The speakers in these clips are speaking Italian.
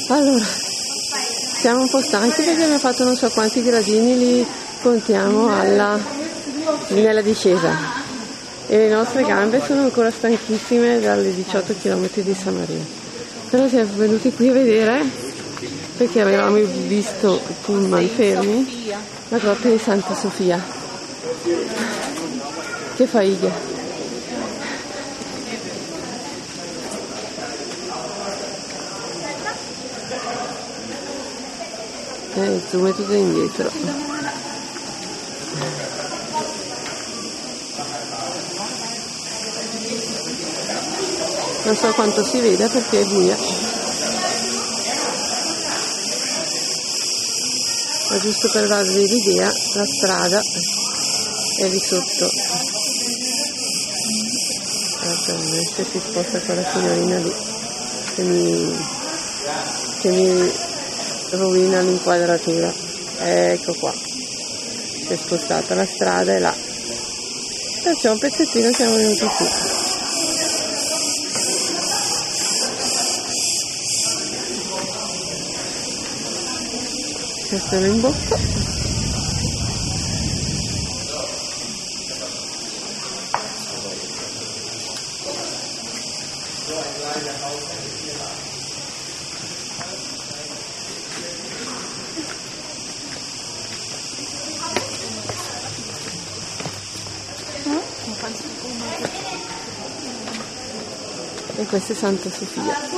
Allora, siamo un po' stanchi perché abbiamo fatto non so quanti gradini, li contiamo nella discesa e le nostre gambe sono ancora stanchissime dalle 18 km di San Marino. Però siamo venuti qui a vedere, perché avevamo visto i pullman fermi, la grotta di Santa Sofia. Che faighe! Il zoom è tutto indietro. Non so quanto si veda perché è buia, ma giusto per darvi l'idea, la strada è lì sotto. Se si sposta quella signorina lì che mi rovina l'inquadratura. Ecco qua, si è spostata la strada, è là, perciò un pezzettino siamo venuti qui. Questo è l'imbocco. E questa è Santa Sofia.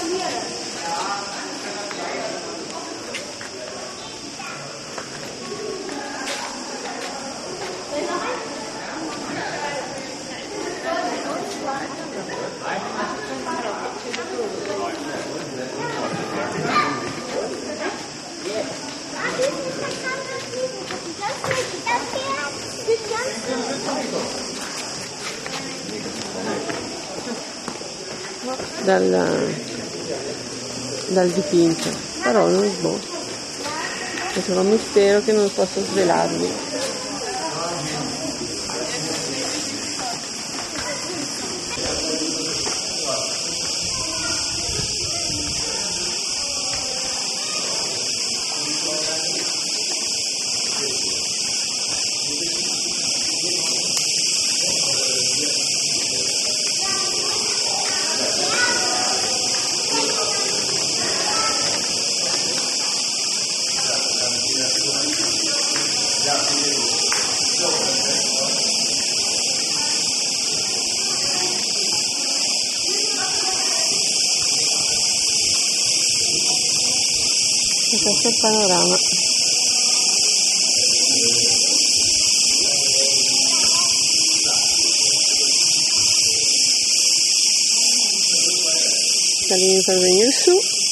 Dal dipinto, però non è solo un mistero che non posso svelarvi. E questo è il panorama. Scalini per venire su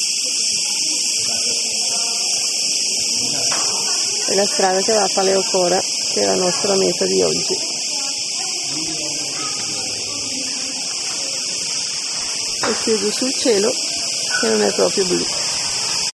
e la strada che va a Paleocora, che è la nostra meta di oggi. E chiudo sul cielo che non è proprio blu.